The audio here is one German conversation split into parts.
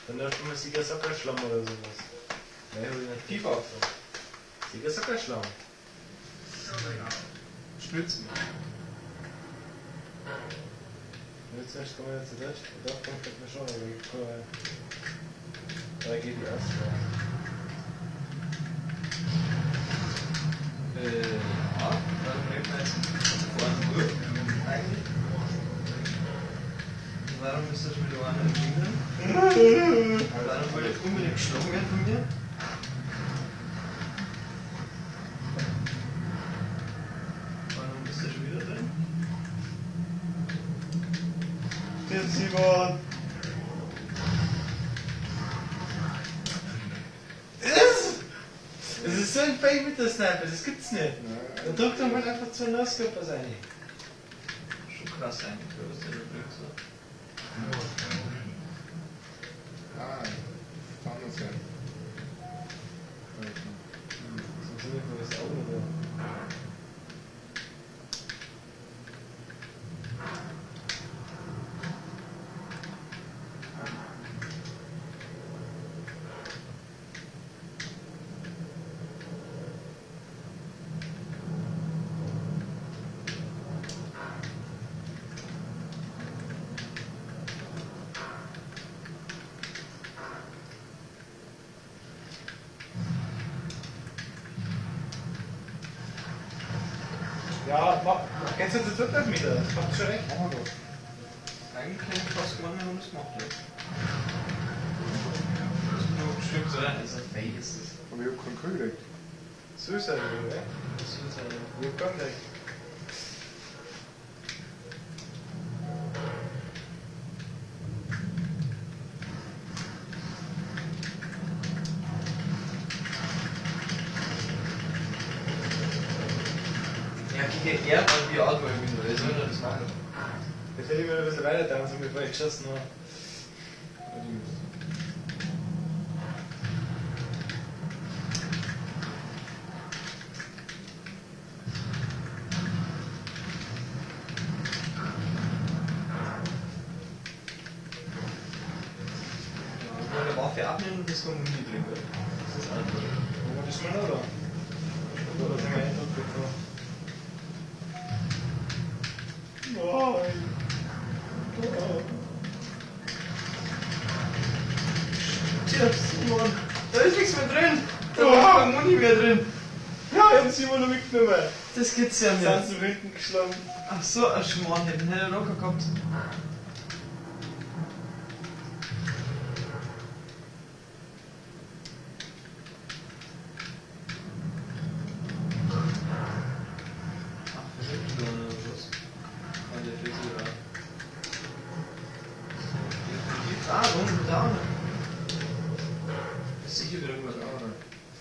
Dann läuft immer Sieger-Soccer-Schlamm oder sowas. Ne, hol ich nicht. FIFA. Sieger-Soccer-Schlamm. Schnitzen. Jetzt erst kommen wir jetzt zu Deutsch. Doch, kommt mir schon, aber ich komme. Da geht die erste. Ja, dann bleibt man jetzt vorne durch. Eigentlich. Warum ist das mit der anderen Finger? Warum wollte ich unbedingt geschlagen werden von mir? Warum ist das schon wieder drin? Jetzt Simon! Das ist so ein Fake mit der Sniper, das gibt's nicht. Da drückt er halt einfach zu No-Scope rein. Schon krass eigentlich, was der da drückt so. Ah, fahren wir es ja. Das funktioniert nur das Auge oder? Ja, kennst du das wirklich wieder? Das macht schon recht. Machen wir doch. Eigentlich hätte ich fast gewonnen, wenn man das macht. Ja. Das ist nur bestimmt so ein Fake ist das. Aber ich hab keinen Kühl gekriegt. Suicide, oder? Suicide. Wir kommen gleich. Ja, gegen er und wir auch mal wieder. Wer soll denn das machen? Jetzt hätte ich mir ein bisschen weiter da, so bevor ich geschossen habe. Wenn man eine Waffe abnehmen, das kommt nie drin. Das ist einfach. Wo war das mal oder? Oder sind wir Eindruck bekommen? Nein! Tja, Simon, da ist nichts mehr drin. Da war kein Muni mehr drin. Ja, ich hab Simon noch mitgenommen. Das gibt's ja Sind nicht. zu hinten geschlagen. Ach so, ein Schmarrn, den hätte er locker gehabt. Ach, verrückt oder was? An der Frisur. Unten da. Ist sicher wieder irgendwas da, oder?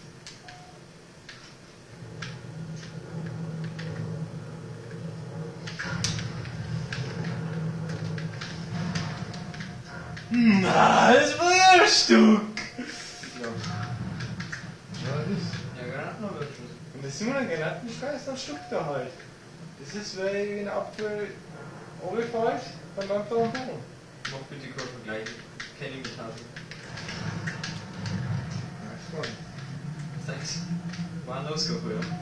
Na, das war ja ein Stück! Ja. Ja, das ist. Ja, Granaten haben wir schon. Und das Simon ein Granatenschrei ist ein Stück da halt. Das ist, weil ich einen Apfel runterfällt, dann läuft er am Boden. Mach bitte kurz Vergleich. Kenn ich mit Hasen. Nice one. Thanks. War ein No-Scope, ja.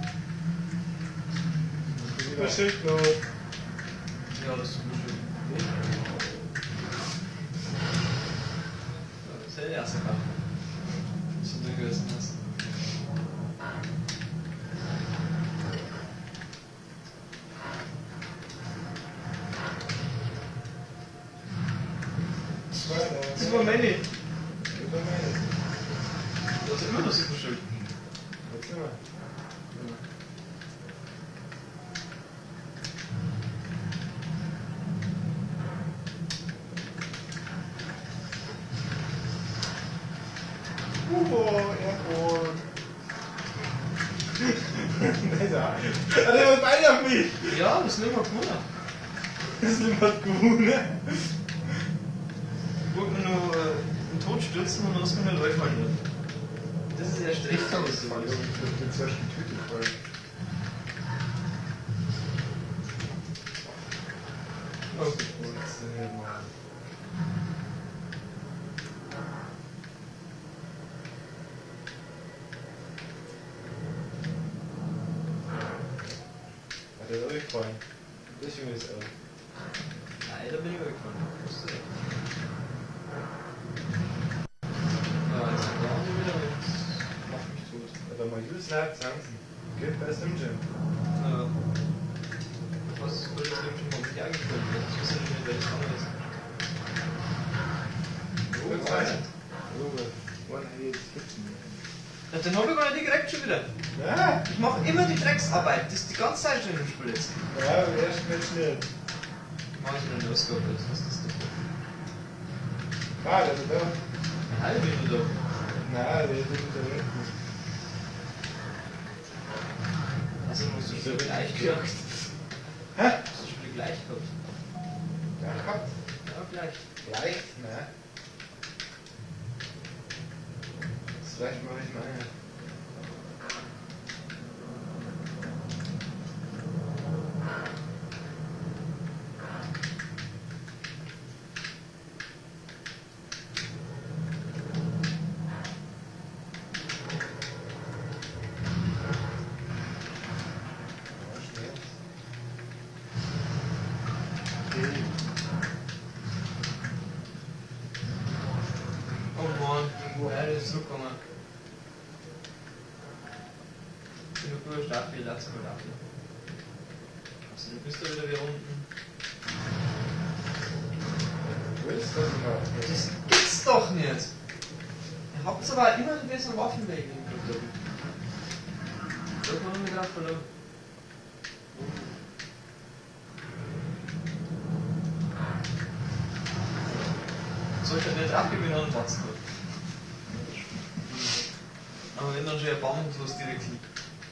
Überschickt noch. Ja, das ist super schön. Das ist ja der erste Kampf. Das ist du gegessen hast. Das war meine. Das ist immer noch super schön. Jetzt sind wir. Airport. Er hat beide auf mich. Ja, das nehmen wir gewonnen. Das ist nicht mal gut, ne? Wollte man nur den Tod stürzen und das kann halt durchfallen. Das ist erst recht Das alles ist so. voll. Ich bin zuerst die Tüte voll. Oh, das ist nicht mal. der ist auch gefallen. Das Junge ist auch. Nein, da bin ich weggefahren. Musst du recht. Ja, jetzt sind wir auch wieder mit. Mach mich tot. Oder mal Uslab tanzen. Geht besser im Gym. Ja. Was würde das nämlich schon mal mit dir angekündigt? Das wissen wir nicht, wer das andere ist. Gut, Alter. One Head Spitzen. Ja, den hab ich gar nicht gekriegt schon wieder. Ja, Ich mache immer die Drecksarbeit, das ist die ganze Zeit schon im Spiel jetzt. ja, aber erst nicht nicht. Mach ich mir eine Ausgabe jetzt, was ist das denn? Ah, der ist da. Eine halbe Minute. Nein, der ist da hinten. Also musst du So schon wird gleich gejuckt. gehabt. Hä? Hast du schon gleich gehabt? Ja, gehabt. Ja, gleich. Leicht, ne? Vielleicht mache ich meine. Oh Mann, woher ist zurückgekommen? Ich bin nur Stapel, lass mal ab. Also, du bist da wieder unten. Willst du das mal? Das gibt's doch nicht! Ihr habt aber immer einen besseren Waffenweg im Club. Da hat man mir gerade verloren. Soll ich nicht abgewinnen und Watzen wird. Aber wenn dann schon erbarmungslos direkt liegt.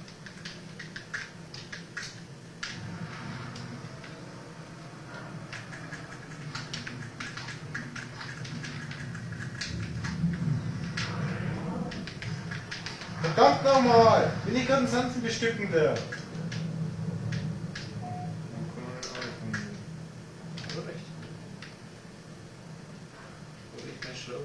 Verdammt nochmal! Bin ich gerade ansonsten bestücken der? Also recht. Oder ich bin schlau.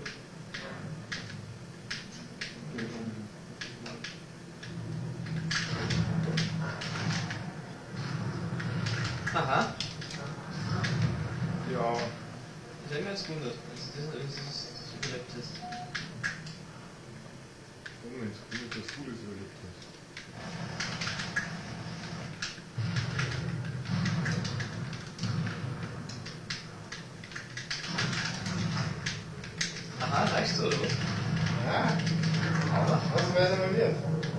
Aha. Ja, Ich hätte mir jetzt gewundert, dass das überlebt ist. Moment, gut, dass du das überlebt hast. Aha, reicht's oder was? Ja, Aber. was wäre denn nicht?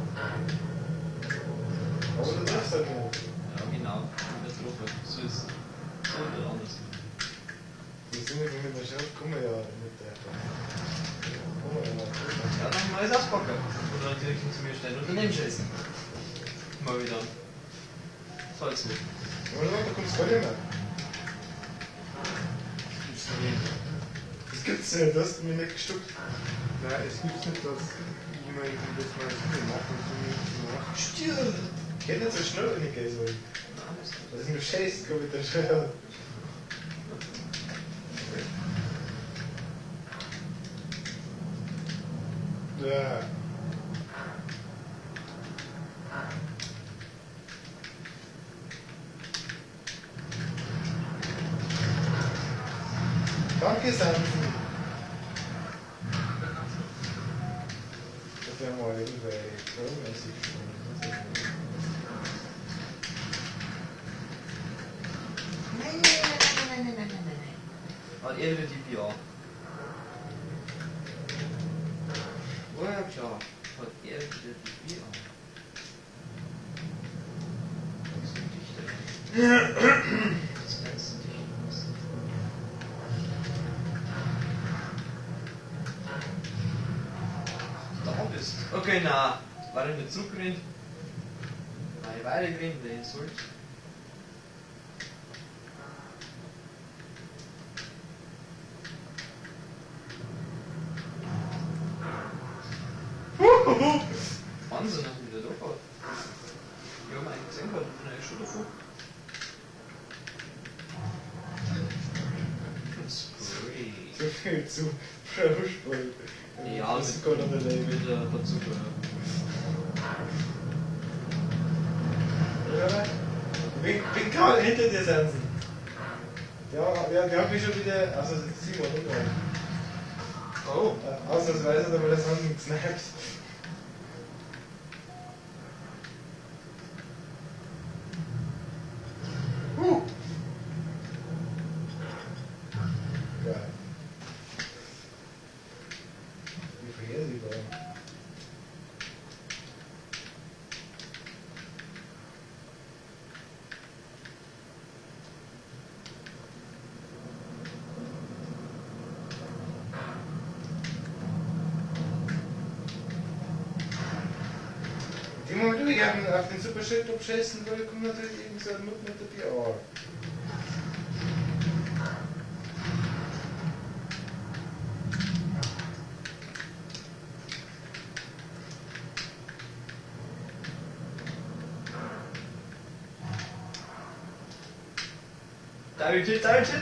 Aber du triffst halt nicht. Ja, genau. Mit der Truppe. So ist es. So oder anders. Die sind mit der Schrift, kommen wir ja mit der. Kommen wir ja mal. Ja, dann mal das auspacken. Oder direkt zu mir stellen und daneben schießen. Mal wieder. Soll's nicht. Aber du kommst voll hin. Das gibt's nicht, du hast mich nicht gestuckt. Ja, es gibt nicht, dass jemand das mal macht und so nicht macht. Stimmt! Geht nicht so schnell, wenn ich gehe soll. Nein, das ist Das ist nur Scheiß, komm mit der Scheiße. Ja. Danke, Sansen. Das wäre mal irgendwelche Pro-mäßig. Hat er wieder die BA? Oh ja, klar. Hat er wieder die BA? Das ist ein Dichter. Das kannst du nicht lassen. Da bist. Okay, na. War ich nicht zurückgerannt? Nein, weitergerannt, wer soll? Wahnsinn, dass ich wieder drauf hat. Wir haben einen gesehen gehabt, von einer Stunde davor. So viel zu Pro-Sport. Ja, das ist gar nicht erleben. mit der Bazooka. Ja, wie Schau, hinter dir sind sie. Ja, wir haben mich schon wieder. Also, das ist Simon und euch. Oh. Ausnahmsweise, aber das haben wir gesnappt. Geil. Wie vorhersehbar. Die Moment, ich auf den Superschild abschießen will, kommt natürlich irgendwie so ein Mutter mit der Ohr. Target, target!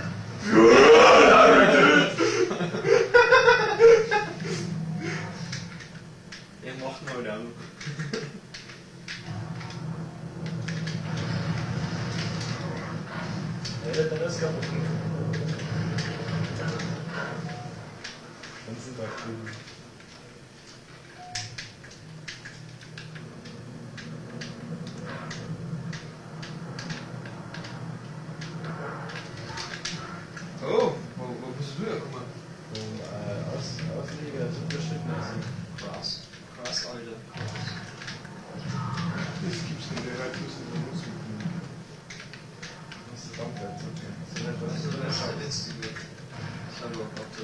Er macht mal dann. Ja, dann ist kaputt. Dann sind wir cool. Oh, wo bist du hergekommen? Ausleger, Superschild mäßig. Krass. Krass, Alter. Krass. Das gibt's nicht, der hat bloß in der Musik. Das ist komplett okay. Das ist nicht Das was ist du der sagst. letzte Weg. Das haben wir gehabt.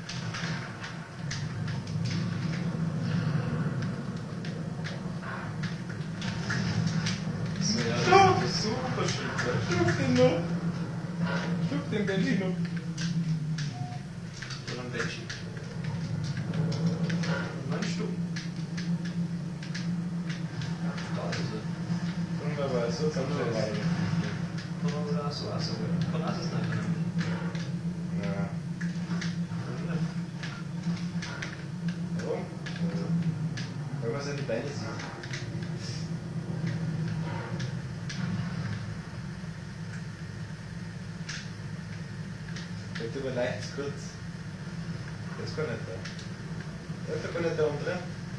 So, ja, Schau, das ist Superschild. Schluck den noch. Schluck den Benji noch. so ein Bändchen. Meinst du? Da ist er. Wunderbar, so zusammenstellen. Kann man da so aussuchen? Kann auch das nicht nehmen. Ja. Warum? Weil man seine Beine sieht. Der tut mir leicht zu kurz. Das kann nicht da. Das kann nicht da oben drin.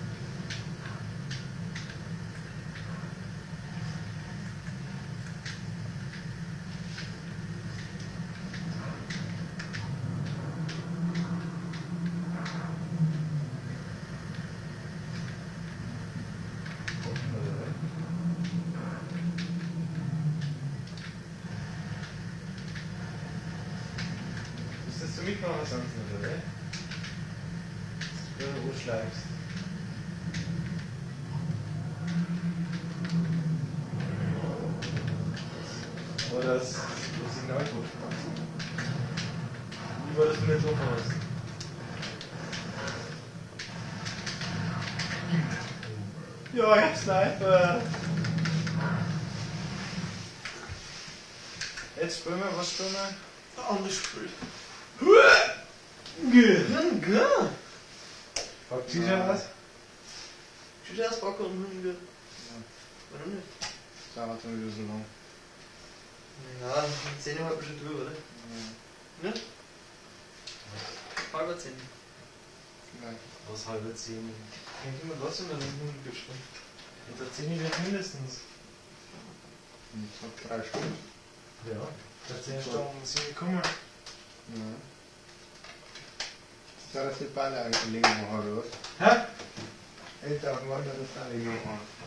Ist das zum Mitmachen sonst nicht, oder? Wenn du schleifst. Oder das Signalcode. Lieber, dass du nicht so machst. Ja, ich hab Sniper. Jetzt spielen wir, was spielen wir? Anders Spiel. Hunger! Packt sie schon was? Schon erst packen und Hunger. Warum nicht? Das dauert schon wieder so lang. Ja, um 10 Uhr hat man schon drüber, oder? Nicht? Halber 10. Nein. Was halbe 10? Kann ich immer was in der Hunger gespannt? Unter 10 wird mindestens. Ich hab 3 Stunden. Ja. Vor 10 Stunden sind wir gekommen. Ja. Soll das nicht beide eigentlich legen machen, oder was? Hä? Älter auf dem Wander das alle legen machen.